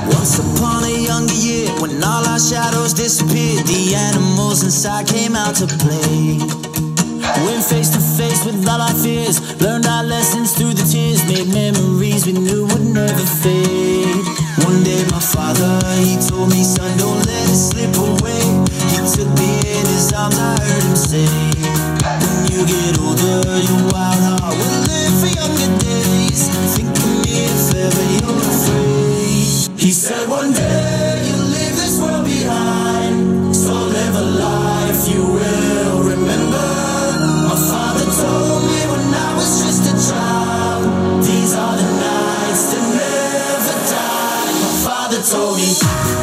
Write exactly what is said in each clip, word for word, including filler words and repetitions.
Once upon a younger year, when all our shadows disappeared, the animals inside came out to play. Went face to face with all our fears, learned our lessons through the tears, made memories we knew would never fade. One day my father, he told me, son, don't let it slip away. He took me in his arms, I heard him say, when you get older, your wild heart will live for younger days. Think of me if ever you're afraid. He said one day you'll leave this world behind, so live a life you will remember. My father told me when I was just a child, these are the nights that never die. My father told me.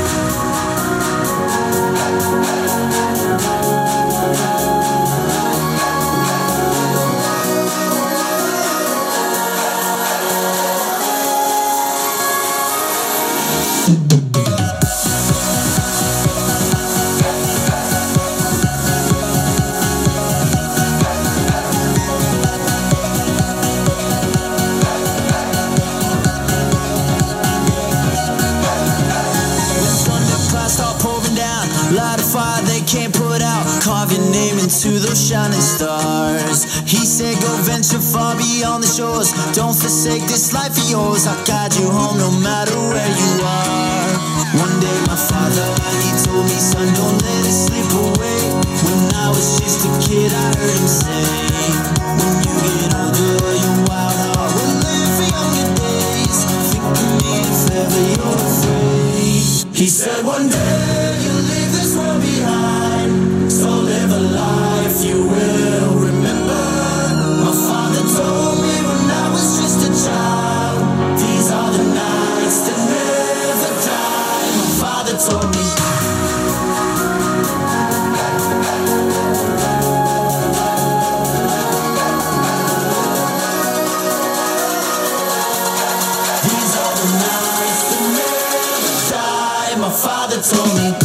Light a fire they can't put out, carve your name into those shining stars. He said go venture far beyond the shores, don't forsake this life of yours. I'll guide you home no matter where you are. One day my father, he told me, son, don't let it slip away. When I was just a kid I heard him say, when you get older your wild heart will live for younger days. Think of me if ever you're afraid. He said one day you'll leave this world behind, so live a life you will remember. My father told me when I was just a child, these are the nights that never die. My father told me. These are the nights that never die. My father told me.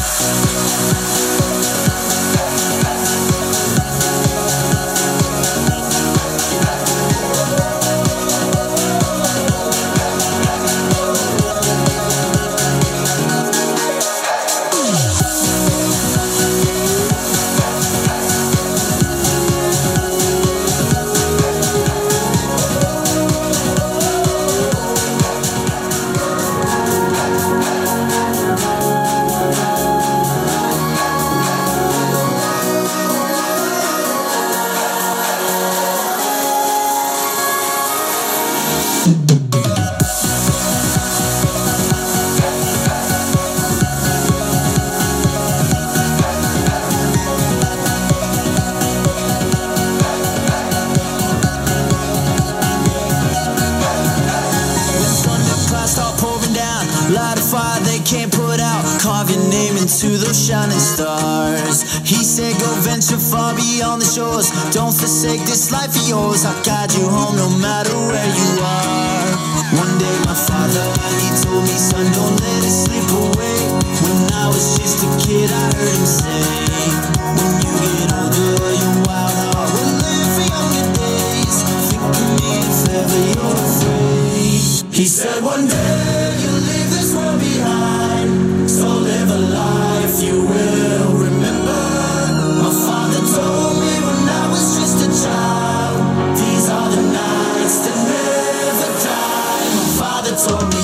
Light a fire they can't put out, carve your name into those shining stars. He said go venture far beyond the shores, don't forsake this life of yours. I'll guide you home no matter where you are. One day my father, he told me, son, don't let it slip away. When I was just a kid I heard him say, when you get older your wild heart will live for younger days. Think of me if ever you're afraid. He said one day you'll leave this world behind, so live a life you will remember. My father told me when I was just a child, these are the nights that never die. My father told me.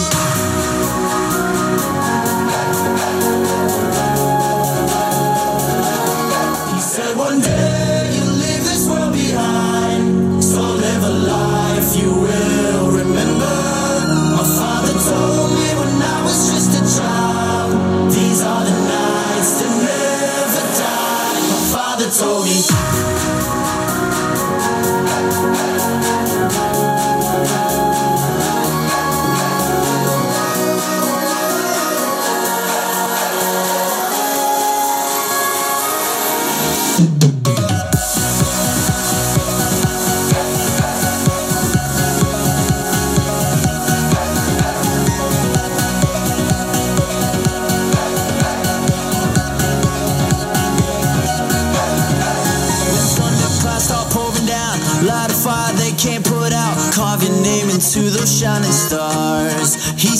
He said one day you'll leave this world behind, so live a life you will remember. My father told me when I was just a child, these are the nights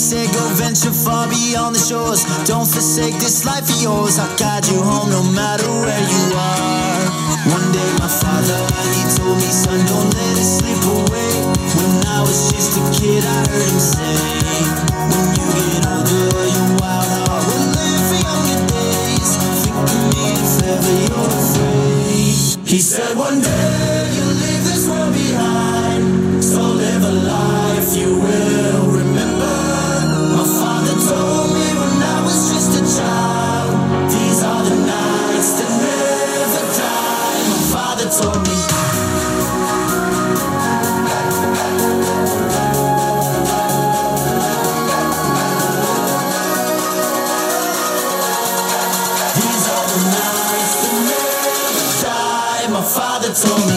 said go venture far beyond the shores. Don't forsake this life of yours. I'll guide you home no matter where you are. One day my father, he told me, son, don't let it slip away. When I was just a kid, I heard him say, when you get older, your wild heart will live for younger days. Think of me if ever you're afraid. He said one day you'll leave this world behind, so live a life you will remember. My father told me when I was just a child, these are the nights that never die. My father told me. These are the nights that never die. My father told me.